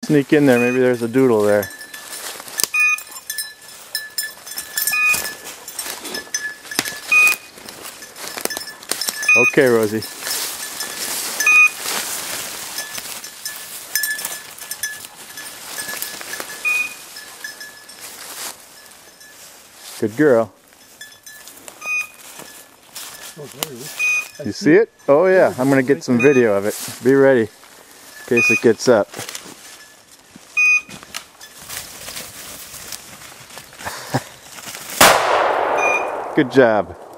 Sneak in there, maybe there's a doodle there. Okay, Rosie. Good girl. You see it? Oh yeah, I'm gonna get some video of it. Be ready in case it gets up. Good job.